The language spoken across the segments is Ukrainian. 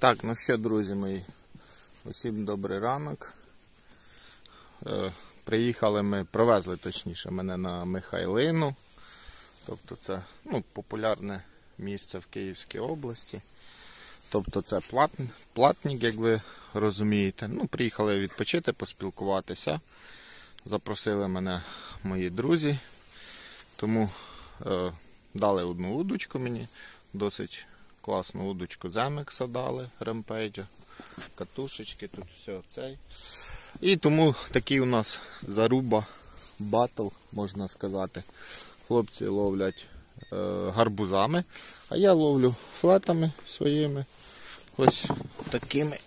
Так, ну що, друзі мої, усім добрий ранок. Приїхали ми, привезли точніше мене на Михайлину. Тобто це популярне місце в Київській області. Тобто це платник, як ви розумієте. Приїхали відпочити, поспілкуватися. Запросили мене мої друзі. Тому дали одну удочку мені, досить класну удочку Земекса дали, ремпейджа, катушечки, тут все цей. І тому такий у нас заруба, батл, можна сказати. Хлопці ловлять гарбузами, а я ловлю флетами своїми. Ось такими,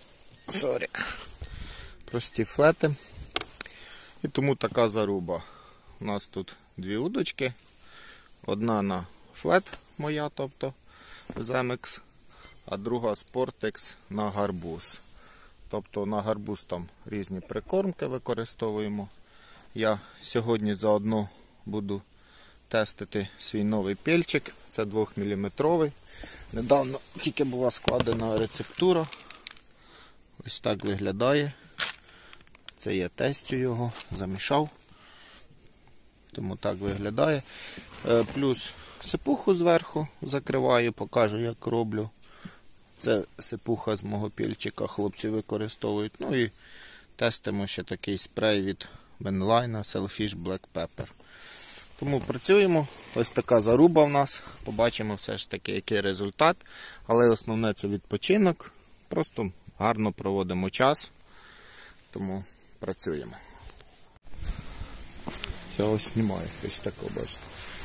прості флети. І тому така заруба. У нас тут дві удочки. Одна на флет моя, тобто Земекс, а друга Спортекс на гарбуз. Тобто на гарбуз там різні прикормки використовуємо. Я сьогодні заодно буду тестити свій новий пельчик. Це 2-мм. Недавно тільки була складена рецептура. Ось так виглядає. Це я тестю його, замішав. Тому так виглядає. Плюс сипуху зверху закриваю, покажу, як роблю. Це сипуха з мого пільчика, хлопці використовують. Ну і тестимо ще такий спрей від Benline Selfish Black Pepper. Тому працюємо. Ось така заруба в нас. Побачимо все ж таки, який результат. Але основне це відпочинок. Просто гарно проводимо час. Тому працюємо. Я ось знімаю, ось таке, бачите.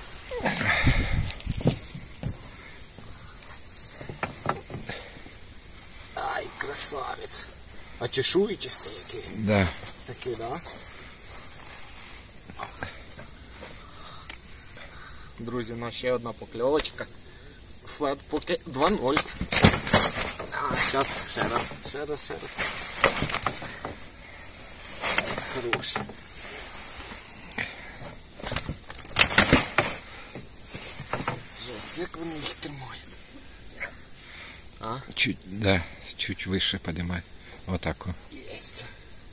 Ай, красавець. А чешуйчистий який? Да. Такий, да? Друзі, у нас ще одна покльовочка. Флет поки 2-0. Зараз, ще раз. Хороший. Жесть, як вони їх тримають. Чуть выше поднимай. Вот так вот. Єсть.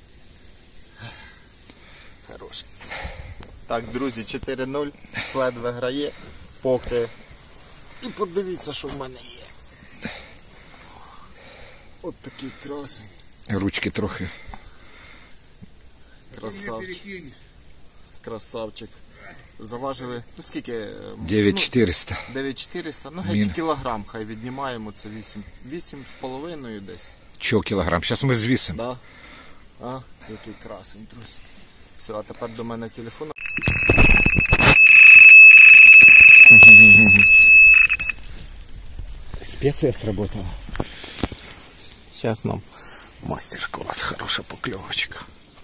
Хороший. Так, друзі, 4-0. Флет виграє. Поки. І подивіться, що в мене є. От такий красень. Ручки трохи. Красавчик. Заважили, скільки? 9400. 9400, геть кілограм, хай віднімаємо, це 8,5 десь. Чого кілограм? Зараз ми звісимо. Да. Який красень, друзі. Все, а тепер до мене телефон. Спеція сработала. Зараз нам мастер-клас, хороша покльовочка.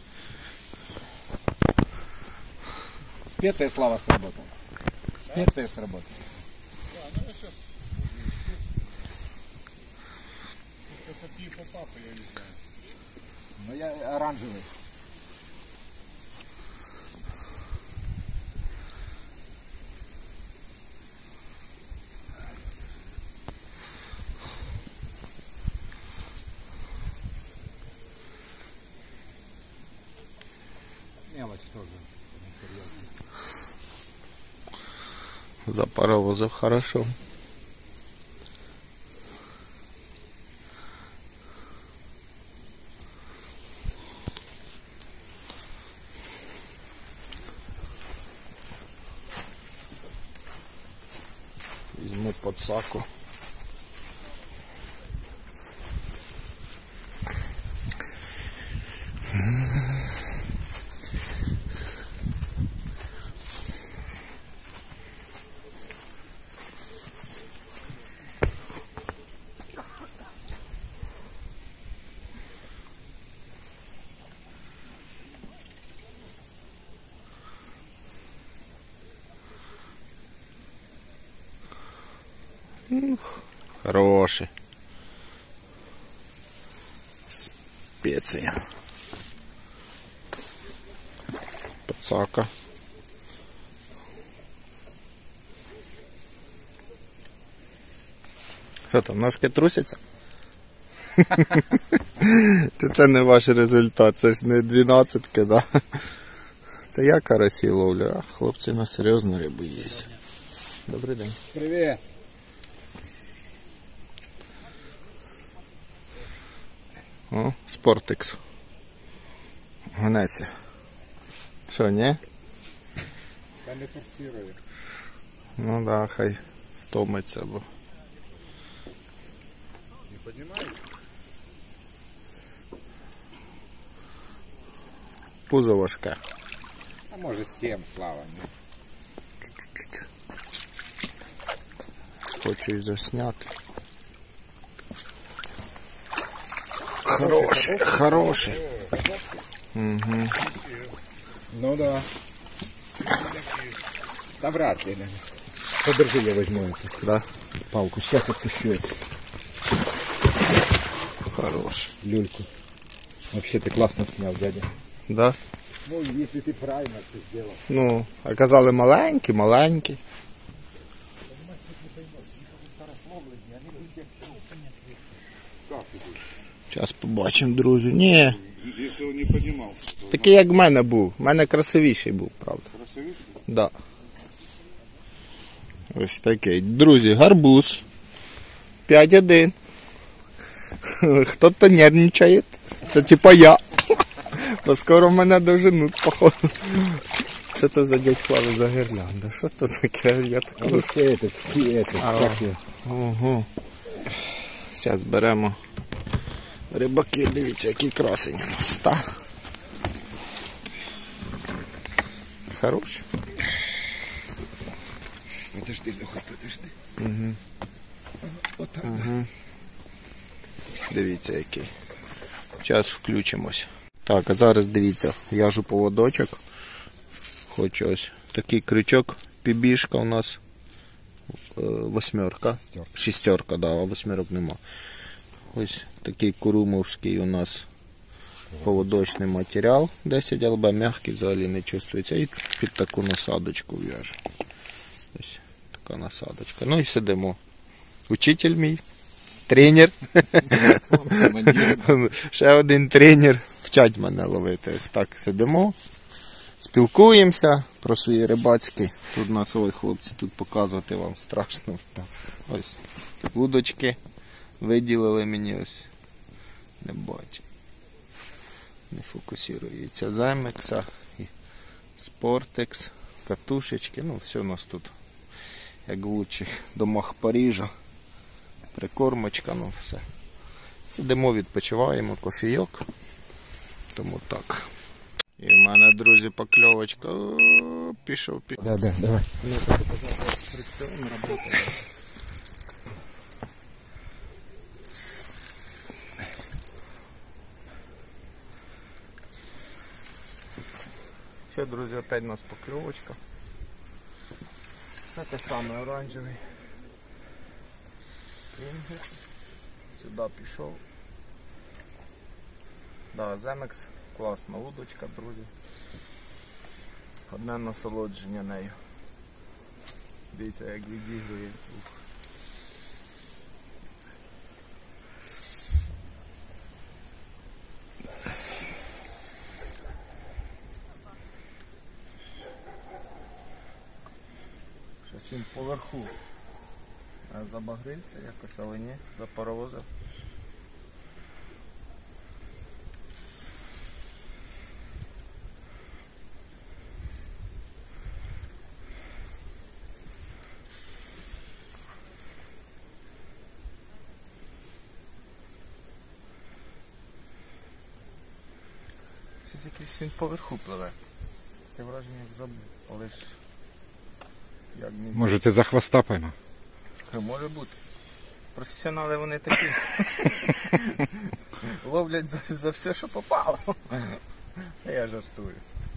Специя, Слава, сработала. Специя сработала. Ну я оранжевый. Мелочь тоже. Запаровозив хорошо. Візьму подсаку. Хороший. Спеція. Подсака. Що там, ножки трусяться? Чи це не ваш результат? Це ж не 12-ки, да? Це я карасі ловлю, а хлопці на серйозну рибу їсть. Добрий день. Привіт. О, Спортекс. Гнеться. Що, ні? Та не форсирує. Ну да, хай втомиться, бо. Не піднімаєш? Пузо важке. А може 7, Слава. Хочу і засняти. Хороший, хороший. Угу. Ну да. Да вряд ли. Подержи, я возьму эту Да? палку. Сейчас отпущу эту Хороший. люльку. Вообще ты классно снял, дядя. Да? Ну, если ты правильно все сделал. Ну, а казали маленький, маленький. Зараз побачимо, друзі. Ні, Если он не поднимался, то такий як в мене був. В мене красивіший був, правда. красивее. Да. Ось такий. Друзі, гарбуз. 5-1. Хто-то нервничає. Це типа я. Бо скоро мене доженуть, походу. Що то за дядь Слави за гірлянда? Що то таке? Я А так... вот этот, как я? Ого. Зараз беремо рибаки, дивіться, які красені у нас. Та. Хороші. Подожди, Леха, подожди. Дивіться, який. Зараз включимось. Так, а зараз дивіться, в'яжу поводочок. Хочу ось такий крючок, пібішка у нас. 8. Шістерка, да, а 8 нема. Ось такий курумовський у нас поводочний матеріал. 10 ЛБ, м'який, взагалі не чувствується. І під таку насадочку в'яжу. Ось така насадочка. Ну і сидимо. Учитель мій, тренер. Ще один тренер вчать мене ловити. Ось так сидимо, спілкуємося про свої рибацькі. Тут у нас, ой, хлопці, тут показувати вам страшно. Ось вудочки виділили мені, ось не бачу. Не фокусується. Земекса, Спортекс, катушечки. Ну, все у нас тут як в лучших домах Парижа. Прикормочка, ну все. Сидимо, відпочиваємо, кофійок. Тому так. І в мене, друзі, покльовочка. О, пішов. Да, давай. Ще, друзі, опять у нас покльовочка. Все те саме, оранжевий. Інгекс. Сюди пішов. Да, Земекс. Класна удочка, друзі. Одне насолодження нею. Дивіться, як відігрує. Ух. Щось він поверху забагрився якось, але ні, запаровозив. Щось якийсь він поверху пливе. Таке враження як забув, але ж як не Може ти за хвоста поймав? може бути. Професіонали вони такі. Ловлять за все, що попало. Я жартую.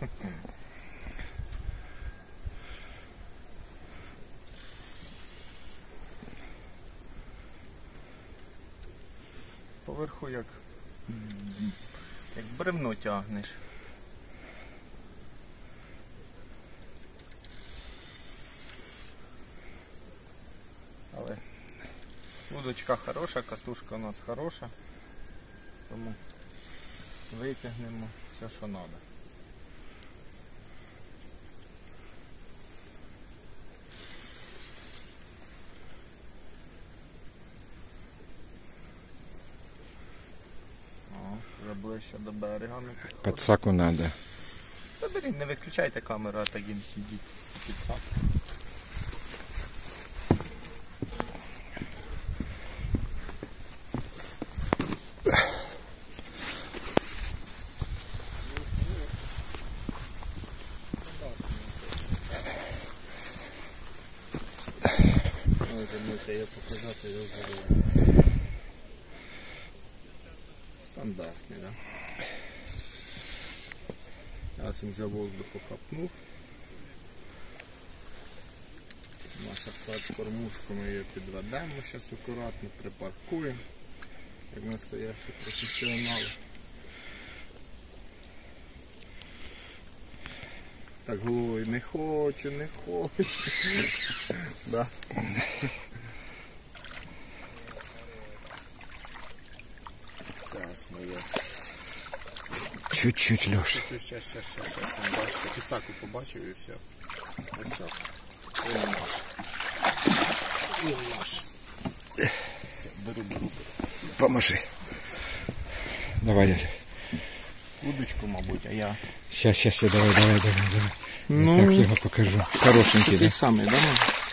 Поверху як бревно тягнеш. Але удочка хороша, катушка у нас хороша. Тому витягнемо все, що треба. Вже ближче до берега. Не підходить. Подсаку надо. Та беріть, не виключайте камеру, а так і сидіть під сак. Можете я показати його зробити. Стандартний, так? Да? Я цим вже воздуху хапнув. Наша флет-кормушку ми її підведемо, зараз акуратно припаркуємо, як настоящі професіонали. Так головою не хочу, не хочу. Да. Зараз ми її. Чуть-чуть, Леш. Щас. Бачите, підсаку побачив і все. Ось так. Він наш. Він наш. Все, беру. Поможи. Давай, я. Удочку, мабуть, а я... Щас, давай. Ну, Так його покажу. Хорошенький, такий да? самий, да?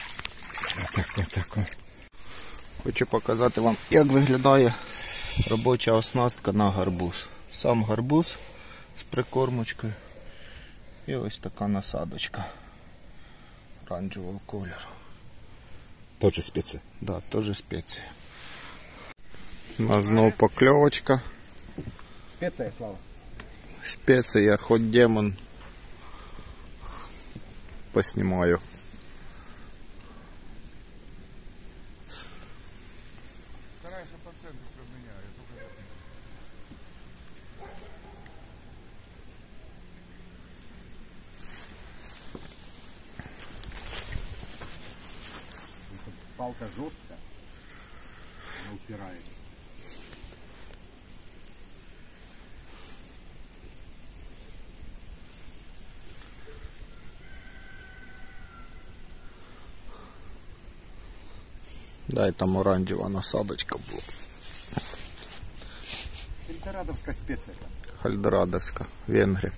Отак. Хочу показати вам, як виглядає робоча оснастка на гарбуз. Сам гарбуз з прикормочкою і ось така насадочка оранжевого кольору. Тоже спеці. Да, теж спеції. У нас знову покльовочка. Спеція, Слава. Спеція, хоть демон поснімаю. Старайся по центру, чтобы меня. Я только так не- Палка жесткая, она упирается. Дай там оранжева насадочка була. Эльдорадовская специя. Хальдорадовська, Венгрія.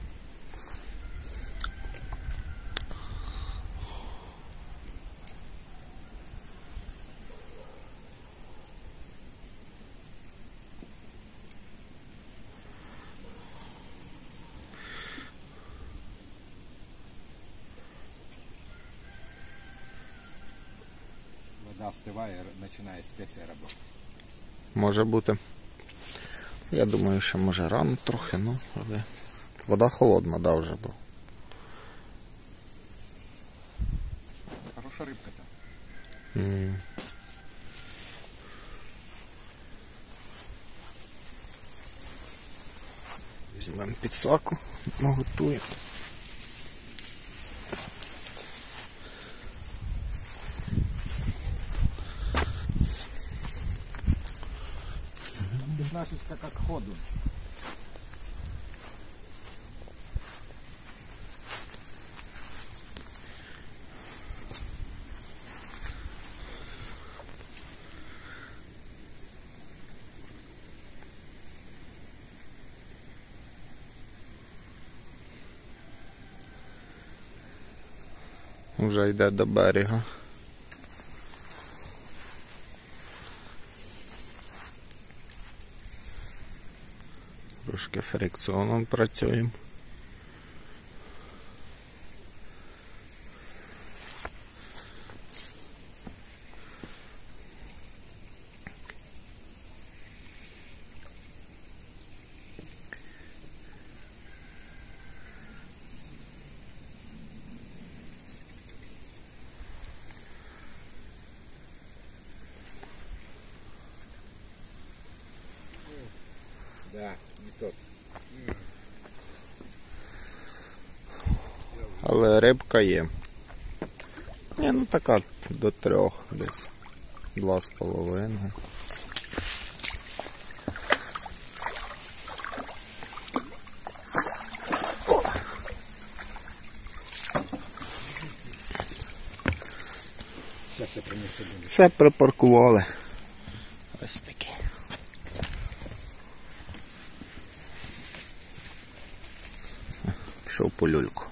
Вода остывая, начинает специя работать. Може бути. Я думаю, що може рано трохи, ну, але вода холодна, да, вже була. Хорошая рыбка-то. Візьмемо підсаку, наготуємо. Пятнашечка как ходу. Вже йде до берега. Трошки фрикціоном працюємо. Да, не тот. Але рибка є. Ні, ну така до 3 десь. 2,5. Зараз я принесу. Все припаркували. Ось таке. Пішов по люльку.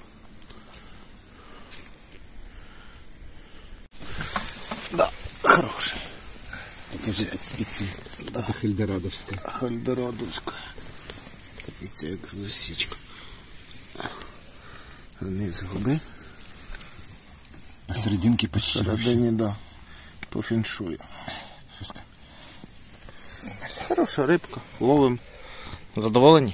Да, хороший. Покажи експедицію. Да. Хельдорадовська. Хальдорадовська. Дивіться, як засічка. Вниз губи. А серединки почти. Всередині, да. По фіншую. Хороша рибка. Ловим. Задоволені?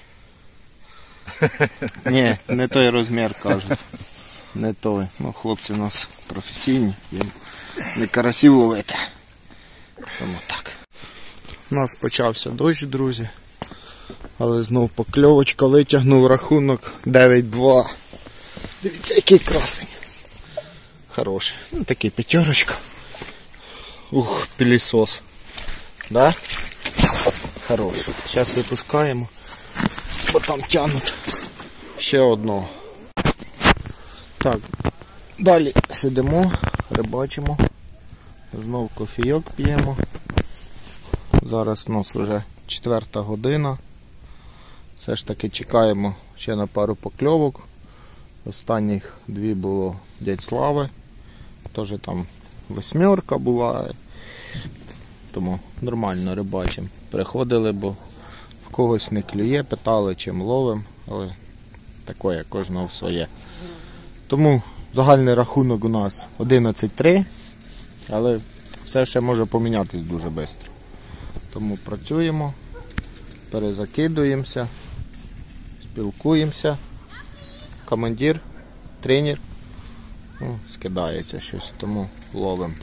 Ні, не той розмір, кажуть. Не той. Ну, хлопці у нас професійні. Їм не карасів ловити. Тому так. У нас почався дощ, друзі. Але знов покльовочка, витягнув рахунок 9-2. Дивіться, який красень. Хороший. Ну, такий п'ятерочка. Ух, пилісос. Да? Хороший. Зараз випускаємо. Бо там тягнуть ще одного. Так, далі сидимо, рибачимо. Знов кофійок п'ємо. Зараз у нас вже 4 година. Все ж таки чекаємо ще на пару покльовок. Останніх 2 було дядь Слави. Теж там 8 була. Тому нормально рибачимо. Приходили, бо в когось не клює, питали, чим ловим, але таке, кожного своє. Тому загальний рахунок у нас 11-3, але все ще може помінятись дуже швидко. Тому працюємо, перезакидуємося, спілкуємося. Командир, тренер, скидається щось, тому ловимо.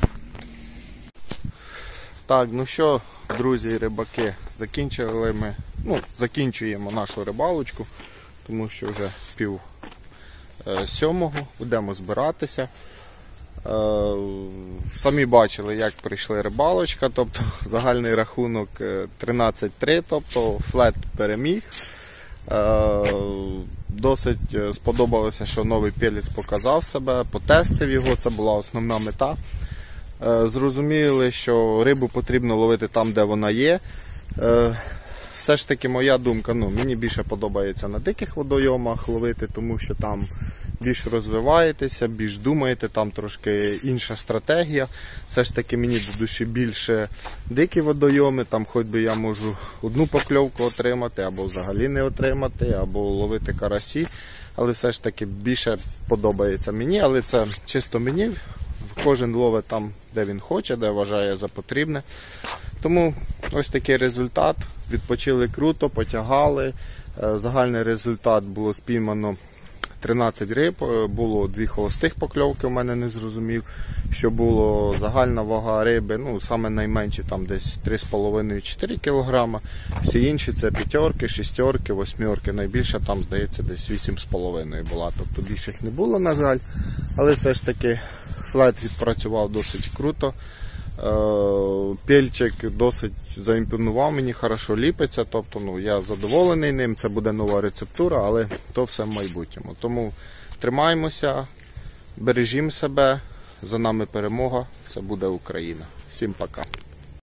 Так, ну що, друзі і рибаки, закінчуємо нашу рибалочку, тому що вже 6:30, будемо збиратися. Самі бачили, як прийшла рибалочка, тобто загальний рахунок 13-3, тобто флет переміг. Досить сподобалося, що новий пелець показав себе, потестив його, це була основна мета. Зрозуміли, що рибу потрібно ловити там, де вона є. Все ж таки моя думка, мені більше подобається на диких водойомах ловити, тому що там більш розвиваєтеся, більш думаєте, там трошки інша стратегія. Все ж таки мені до душі більше дикі водойоми, там хоч би я можу одну покльовку отримати, або взагалі не отримати, або ловити карасі. Але все ж таки більше подобається мені, але це чисто мені. Кожен ловить там, де він хоче, де вважає за потрібне. Тому ось такий результат. Відпочили круто, потягали. Загальний результат було спіймано 13 риб, було 2 холостих покльовки, у мене не зрозумів, що було загальна вага риби, саме найменші там десь 3,5-4 кг, всі інші це 5, 6, 8, найбільша там, здається, десь 8,5 була, тобто більших не було, на жаль, але все ж таки флет відпрацював досить круто. Пельчик досить заімпонував, мені хорошо ліпиться, тобто я задоволений ним, це буде нова рецептура, але то все в майбутньому. Тому тримаємося, бережімо себе, за нами перемога, все буде Україна. Всім пока.